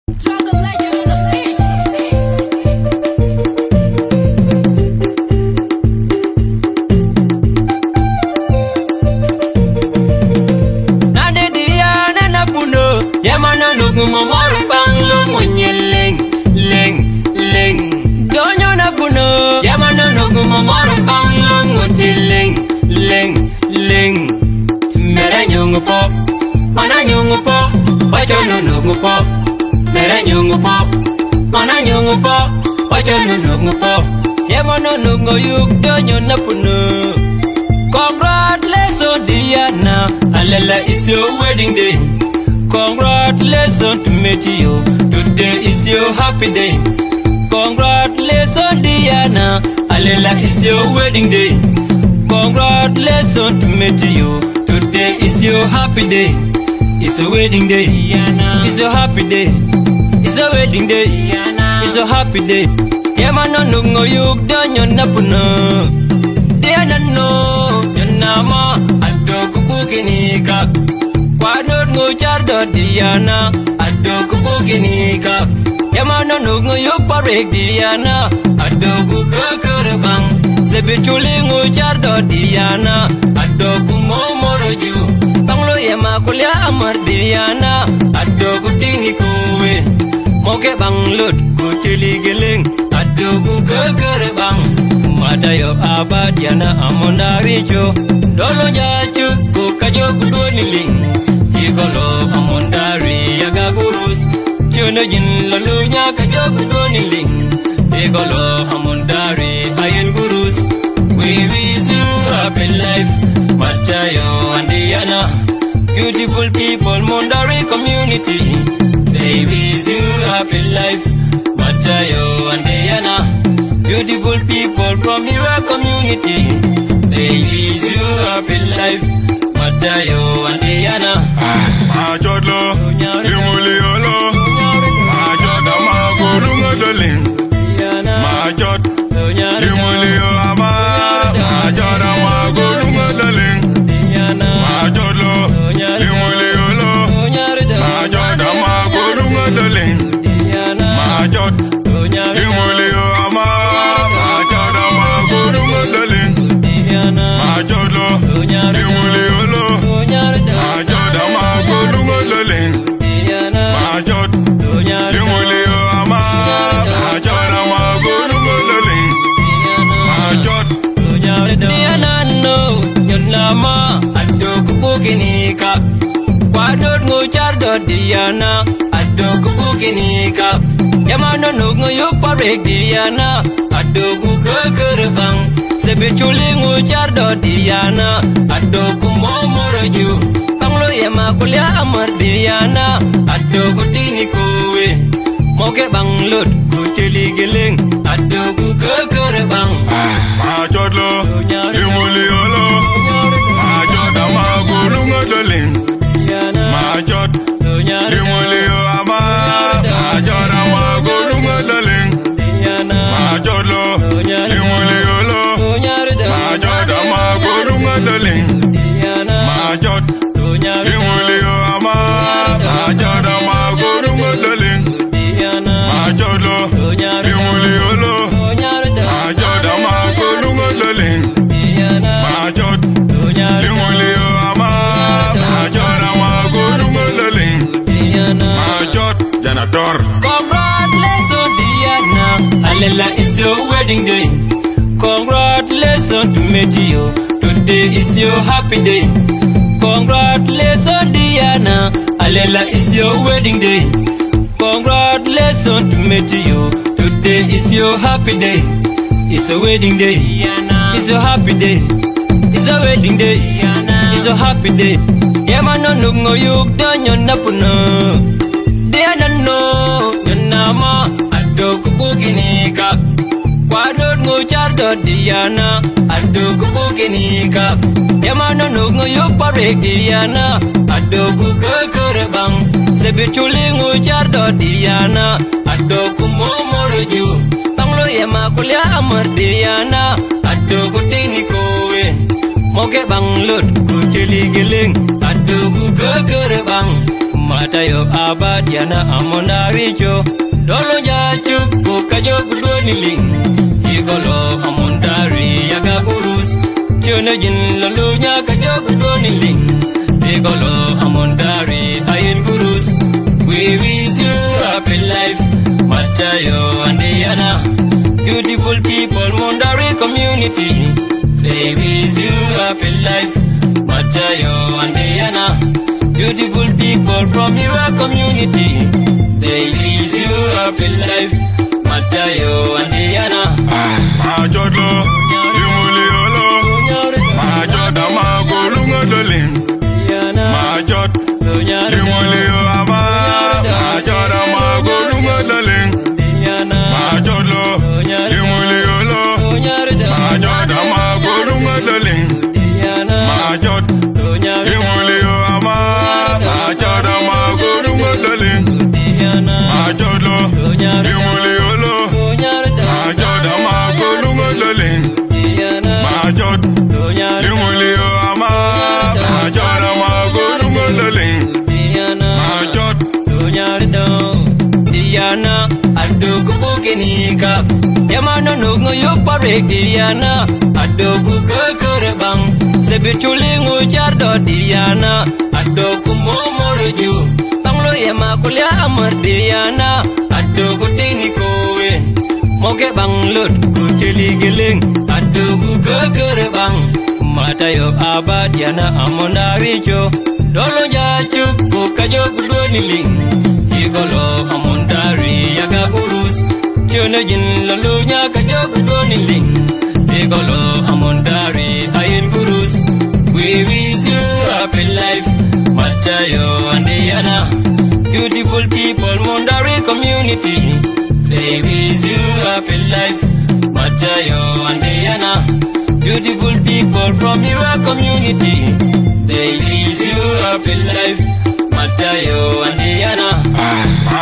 Momor banglo munyeleng leng leng donyo na puno yamana nugu momor banglo ngutileng leng leng mera nyungu po mana nyungu po wajono nugu po mera nyungu po mana nyungu po wajono nugu po yamana nugu yuk donyo na puno. Congratulations Diana, alela is your wedding day. Congratulations to meet you. Today is your happy day. Congratulations Diana, alela is your wedding day. Congratulations to meet you. Today is your happy day. It's a wedding day. It's a happy day. It's a wedding day. It's a happy day. Yamano nungo yuk danyo napuno. Diana no, yanama adok bukinika. Kwanot nguchardo Diana, adok bukinika. Yamano nungo yuk parek Diana, adok kukerbang. Sebetuli nguchardo Diana, adok momoroju. Panglo yama kulia amar Diana, adok tini kuwe. Moke banglut kutili geleng, adok kukerbang. Matayo abadiana amondaricho dolo jachu kukajo kudoniling Yigolo amondari yagagurus Jono jin lalunya kajo kudoniling Yigolo amondari ayen gurus We wish you happy life Matayo and Diana Beautiful people Mondari community They wish you happy life Matayo and Diana Beautiful people from your community, they wish you happy life. Matayo and Diana. Majodlo, Imuliolo, Majoda Magurunga Doling, Majod, Imulio Ama, Majoda Magurunga Doling, Majodlo, Imuliolo, Majoda Magurunga Doling, Majod, Imulio Ama. Diana adok bukinika. Kwanot nguchardo Diana, adok bukinika. Yamano nungo yuk parek Diana, adok kukerbang. Sebetuli nguchardo Diana, adok momoroju. Panglo yama kulia amar Diana, adok tini kuwe. Moke banglut kutili geleng, adok kukerbang. Majodlo, Imuliolo, Majoda Magurunga Doling, Majod, Imulio Ama, Majoda Magurunga Doling, Majodlo, Imuliolo, Majoda Magurunga Doling, Majod, Imulio Ama, Majoda Magurunga Doling, Majodlo, Imuliolo, Majoda Magurunga Doling, Majod, Imulio Ama, Majoda Magurunga Doling, Majod, Janador. Congratulations Diana, alela is your wedding day. Congratulations to meet you. Today is your happy day. Congratulations Diana, alela is your wedding day. Congratulations to meet you. Today is your happy day. It's a wedding day. It's a happy day. It's a wedding day. It's a happy day. Yamano nungo yuk danyo napuno. Diana no, yanama adok bukinika. Kwanot nguchardo Diana, adok bukinika. Yamano nungo yuk parek Diana, adok kukerbang. Sebetuli nguchardo Diana, adok momoroju. Panglo yama kulia amar Diana, adok tini kuwe. Moke banglut kutili geleng, adok kukerbang. Matayo Abadiana Amondaricho Dolo Jachuku Kajok Doniling Igolo Amondari Yagagurus Chonajin Lalunya Kajok Doniling Igolo Amondari Ayin Gurus. We wish you happy life Matayo and Diana. Beautiful people Mondari community. They wish you happy life Matayo and Diana. Beautiful people from your community. They wish you happy life Matayo and Diana. Majodlo, Limuliolo, Majod Amago Lungodolin, Majod, Limulio Ama, Majod Amago Lungodolin, Majodlo, Limuliolo, Majod Amago Lungodolin, Majod, Limulio Ama, Majod Amago Lungodolin, Majodlo, Limuliolo, Majod Amago Lungodolin, Majod, Limulio Ama, Majod Amago Lungodolin, Majod, Diana, Adogu Bugenika, Yamano no Yoparek Diana, Adogu Kukurebang, Sebitulingu Jardo Diana, Adogu Momoreju, Tanglo Yamakulia Amar Diana, Adogu Tinikoe, Moke Banglot, Kujili Giling, Adogu Kukurebang, Matayo Abadiana Amondaricho, Dolo Jachuku Kajok Doniling. Igolo Amondari Yagagurus Chonajin Lalunya Kajok Doniling Igolo Amondari Ayin Gurus. We wish you happy life Matayo and Diana. Beautiful people Mondari community. They wish you happy life Matayo and Diana. Beautiful people from your community. They wish you happy life Matayo and Diana.